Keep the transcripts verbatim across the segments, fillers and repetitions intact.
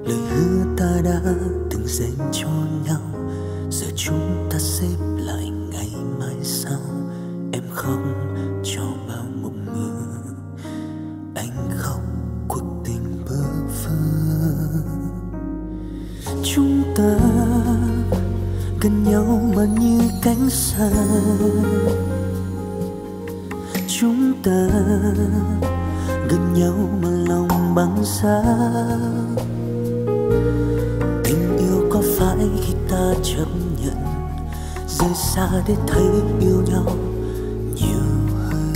lời hứa ta đã từng dành cho nhau, giờ chúng ta xếp lại ngày mai sau. Em khóc cho bao mộng mơ, anh khóc cuộc tình bơ vơ. Chúng ta gần nhau mà như cánh xa, chúng ta gần nhau mà lòng băng giá. Tình yêu có phải khi ta chấp nhận rời xa để thấy yêu nhau nhiều hơn?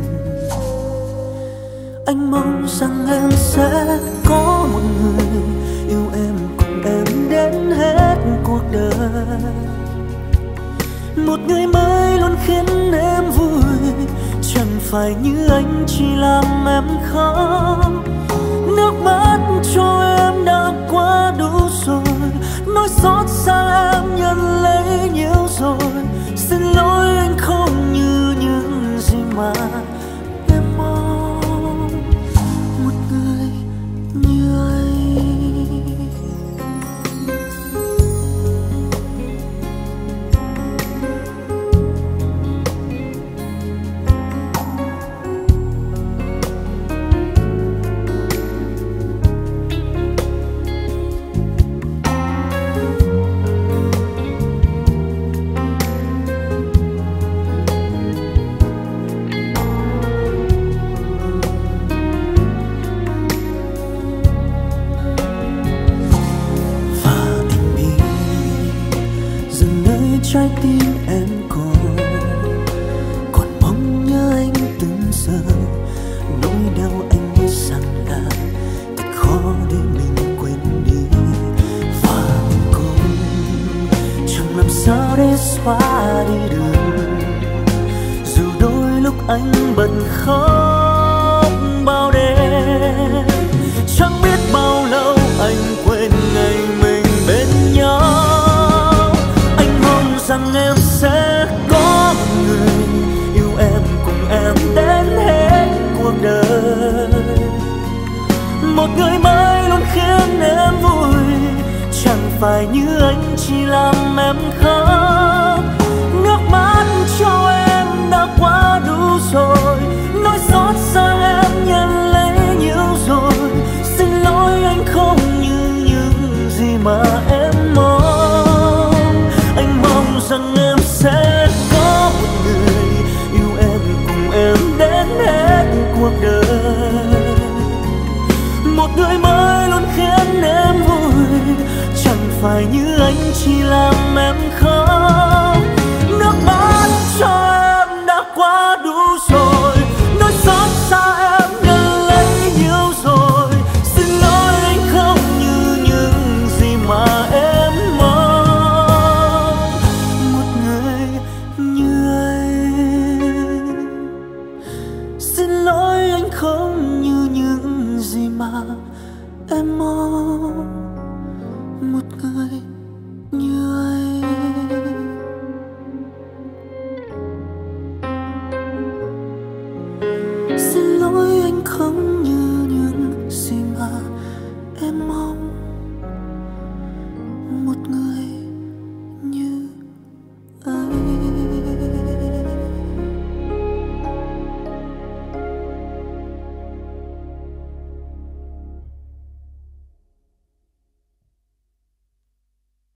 Anh mong rằng em sẽ có một người yêu em cùng em đến hết cuộc đời, một người mới luôn khiến em vui, chẳng phải như anh chỉ làm em khóc. Nước mắt cho em đã quá đủ rồi, nỗi xót xa em nhận lấy nhiều rồi. Xin lỗi anh không như những gì mà em mong, một người như anh. Trái tim em còn còn mong nhớ anh từng giờ, nỗi đau anh biết rằng là thật khó để mình quên đi. Và cũng chẳng làm sao để xóa đi được, dù đôi lúc anh bận khóc bao đêm. Chẳng biết bao lâu anh quên ngày mình bên nhau, rằng em sẽ có một người yêu em cùng em đến hết cuộc đời, một người mới luôn khiến em vui, chẳng phải như anh chỉ làm em khóc. Nước mắt cho em đã quá đủ rồi, nỗi xót xa em nhận lấy nhiều rồi. Xin lỗi anh không như những gì mà em mong. Anh mong rằng em sẽ có một người yêu em cùng em đến hết cuộc đời, một người mới luôn khiến em vui, chẳng phải như anh chỉ làm em khóc. Nước mắt cho em đã quá đủ rồi, nỗi xót xa em nhận lấy nhiều rồi. Xin lỗi anh không như những gì mà em mong, một người như anh. Xin lỗi anh không như những gì mà em mong, một người